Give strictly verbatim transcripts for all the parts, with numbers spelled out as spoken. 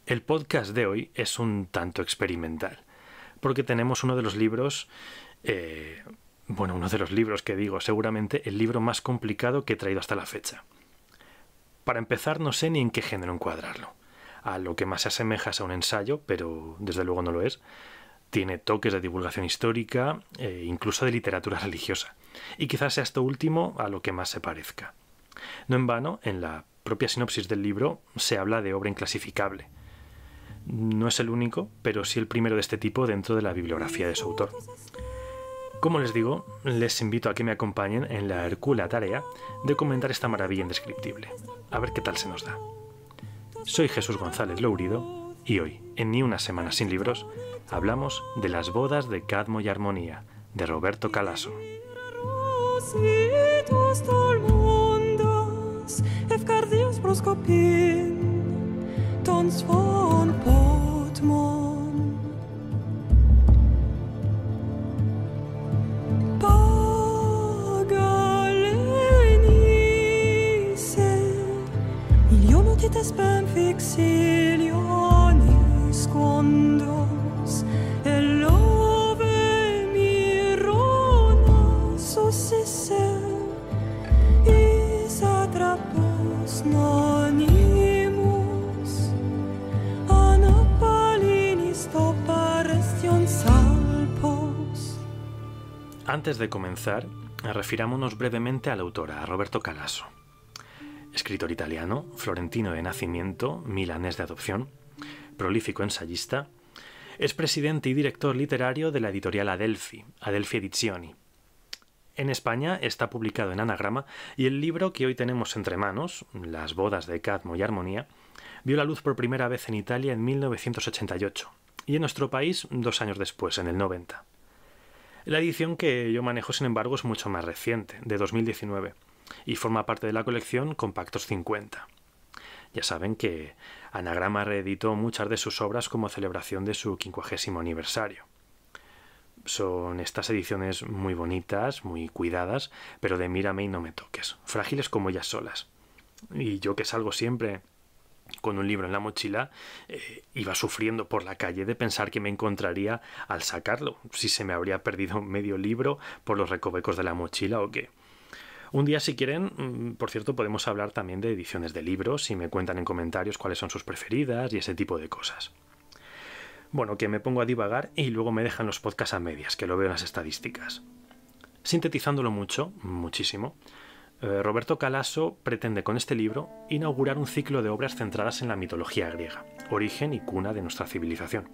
El podcast de hoy es un tanto experimental, porque tenemos uno de los libros, eh, bueno, uno de los libros que digo, seguramente el libro más complicado que he traído hasta la fecha. Para empezar, no sé ni en qué género encuadrarlo. A lo que más se asemeja es a un ensayo, pero desde luego no lo es. Tiene toques de divulgación histórica e incluso de literatura religiosa. Y quizás sea esto último a lo que más se parezca. No en vano, en la propia sinopsis del libro se habla de obra inclasificable. No es el único, pero sí el primero de este tipo dentro de la bibliografía de su autor. Como les digo, les invito a que me acompañen en la hercúlea tarea de comentar esta maravilla indescriptible. A ver qué tal se nos da. Soy Jesús González Lourido y hoy, en Ni una semana sin libros, hablamos de Las bodas de Cadmo y Armonía, de Roberto Calasso. Antes de comenzar, refirámonos brevemente al autor, a Roberto Calasso. Escritor italiano, florentino de nacimiento, milanés de adopción, prolífico ensayista, es presidente y director literario de la editorial Adelphi, Adelphi Edizioni. En España está publicado en Anagrama y el libro que hoy tenemos entre manos, Las bodas de Cadmo y Armonía, vio la luz por primera vez en Italia en mil novecientos ochenta y ocho y en nuestro país dos años después, en el noventa. La edición que yo manejo, sin embargo, es mucho más reciente, de dos mil diecinueve, y forma parte de la colección Compactos cincuenta. Ya saben que Anagrama reeditó muchas de sus obras como celebración de su quincuagésimo aniversario. Son estas ediciones muy bonitas, muy cuidadas, pero de mírame y no me toques, frágiles como ellas solas. Y yo, que salgo siempre con un libro en la mochila, eh, iba sufriendo por la calle de pensar que me encontraría al sacarlo, si se me habría perdido medio libro por los recovecos de la mochila o qué. Un día, si quieren, por cierto, podemos hablar también de ediciones de libros y me cuentan en comentarios cuáles son sus preferidas y ese tipo de cosas. Bueno, que me pongo a divagar y luego me dejan los podcasts a medias, que lo veo en las estadísticas. Sintetizándolo mucho, muchísimo, eh, Roberto Calasso pretende con este libro inaugurar un ciclo de obras centradas en la mitología griega, origen y cuna de nuestra civilización.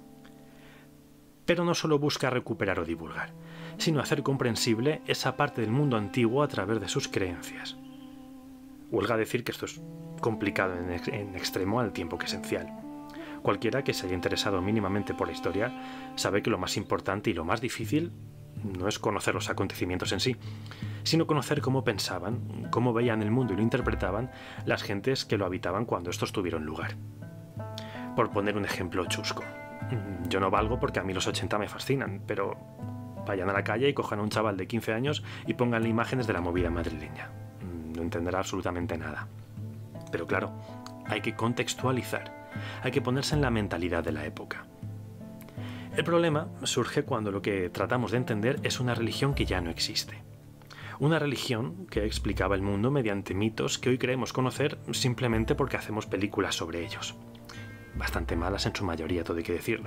Pero no solo busca recuperar o divulgar, sino hacer comprensible esa parte del mundo antiguo a través de sus creencias. Huelga decir que esto es complicado en, ex en extremo al tiempo que esencial. Cualquiera que se haya interesado mínimamente por la historia sabe que lo más importante y lo más difícil no es conocer los acontecimientos en sí, sino conocer cómo pensaban, cómo veían el mundo y lo interpretaban las gentes que lo habitaban cuando estos tuvieron lugar. Por poner un ejemplo chusco. Yo no valgo porque a mí los ochenta me fascinan, pero vayan a la calle y cojan a un chaval de quince años y pónganle imágenes de la movida madrileña. No entenderá absolutamente nada. Pero claro, hay que contextualizar, hay que ponerse en la mentalidad de la época. El problema surge cuando lo que tratamos de entender es una religión que ya no existe. Una religión que explicaba el mundo mediante mitos que hoy creemos conocer simplemente porque hacemos películas sobre ellos. Bastante malas en su mayoría, todo hay que decirlo.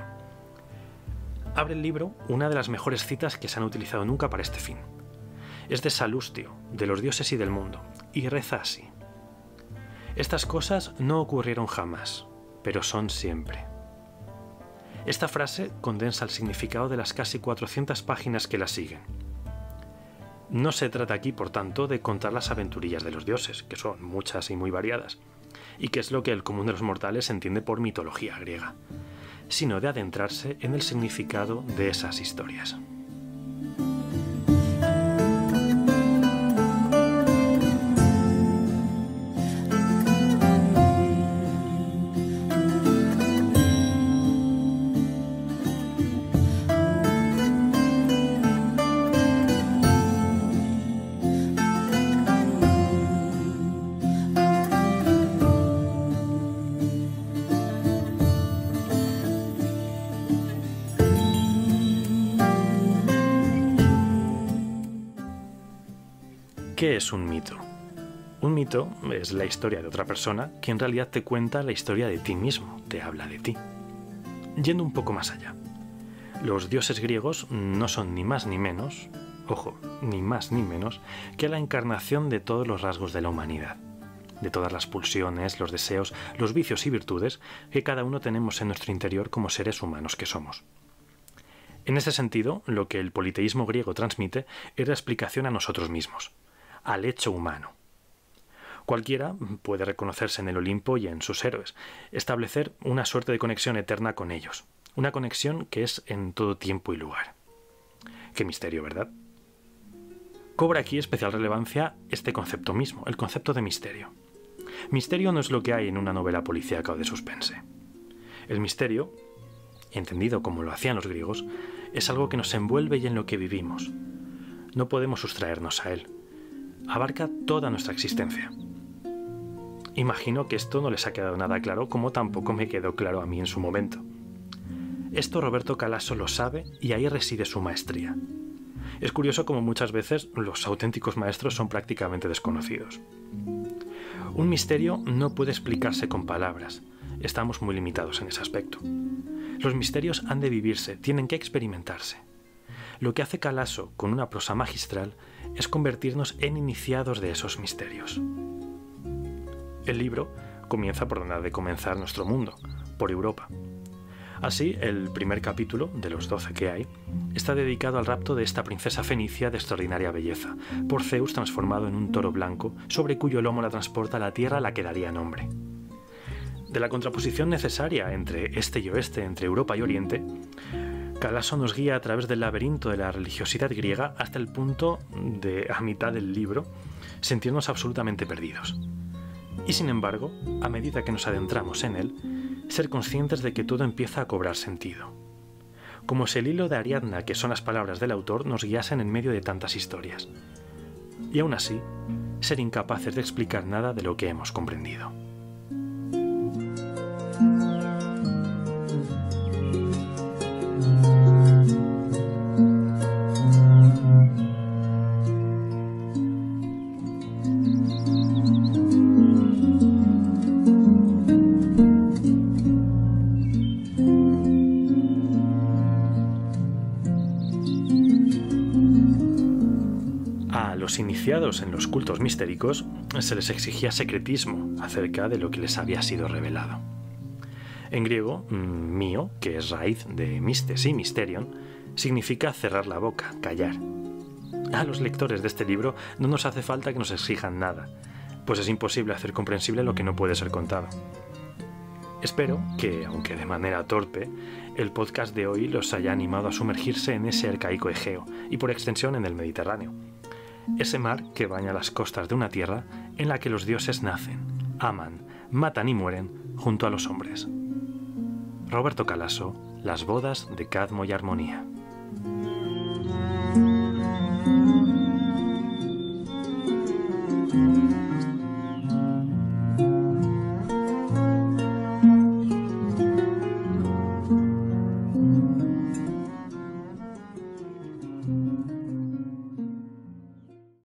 Abre el libro una de las mejores citas que se han utilizado nunca para este fin. Es de Salustio, de los dioses y del mundo, y reza así: estas cosas no ocurrieron jamás, pero son siempre. Esta frase condensa el significado de las casi cuatrocientas páginas que la siguen. No se trata aquí, por tanto, de contar las aventurillas de los dioses, que son muchas y muy variadas, y que es lo que el común de los mortales entiende por mitología griega, sino de adentrarse en el significado de esas historias. ¿Qué es un mito? Un mito es la historia de otra persona que en realidad te cuenta la historia de ti mismo, te habla de ti. Yendo un poco más allá, los dioses griegos no son ni más ni menos, ojo, ni más ni menos, que la encarnación de todos los rasgos de la humanidad, de todas las pulsiones, los deseos, los vicios y virtudes que cada uno tenemos en nuestro interior como seres humanos que somos. En ese sentido, lo que el politeísmo griego transmite es la explicación a nosotros mismos, al hecho humano. Cualquiera puede reconocerse en el Olimpo y en sus héroes, establecer una suerte de conexión eterna con ellos, una conexión que es en todo tiempo y lugar. Qué misterio, ¿verdad? Cobra aquí especial relevancia este concepto mismo, el concepto de misterio. Misterio no es lo que hay en una novela policíaca o de suspense. El misterio, entendido como lo hacían los griegos, es algo que nos envuelve y en lo que vivimos. No podemos sustraernos a él. Abarca toda nuestra existencia. Imagino que esto no les ha quedado nada claro, como tampoco me quedó claro a mí en su momento. Esto Roberto Calasso lo sabe y ahí reside su maestría. Es curioso como muchas veces los auténticos maestros son prácticamente desconocidos. Un misterio no puede explicarse con palabras. Estamos muy limitados en ese aspecto. Los misterios han de vivirse, tienen que experimentarse. Lo que hace Calasso con una prosa magistral es convertirnos en iniciados de esos misterios. El libro comienza por donde ha de comenzar nuestro mundo, por Europa. Así, el primer capítulo, de los doce que hay, está dedicado al rapto de esta princesa fenicia de extraordinaria belleza, por Zeus transformado en un toro blanco, sobre cuyo lomo la transporta a la tierra a la que daría nombre. De la contraposición necesaria entre este y oeste, entre Europa y Oriente, Calasso nos guía a través del laberinto de la religiosidad griega hasta el punto de, a mitad del libro, sentirnos absolutamente perdidos. Y sin embargo, a medida que nos adentramos en él, ser conscientes de que todo empieza a cobrar sentido. Como si el hilo de Ariadna, que son las palabras del autor, nos guiasen en medio de tantas historias. Y aún así, ser incapaces de explicar nada de lo que hemos comprendido. Los iniciados en los cultos mistéricos se les exigía secretismo acerca de lo que les había sido revelado. En griego, mío, que es raíz de mistes y mysterion, significa cerrar la boca, callar. A los lectores de este libro no nos hace falta que nos exijan nada, pues es imposible hacer comprensible lo que no puede ser contado. Espero que, aunque de manera torpe, el podcast de hoy los haya animado a sumergirse en ese arcaico Egeo y por extensión en el Mediterráneo. Ese mar que baña las costas de una tierra en la que los dioses nacen, aman, matan y mueren junto a los hombres. Roberto Calasso, Las bodas de Cadmo y Armonía.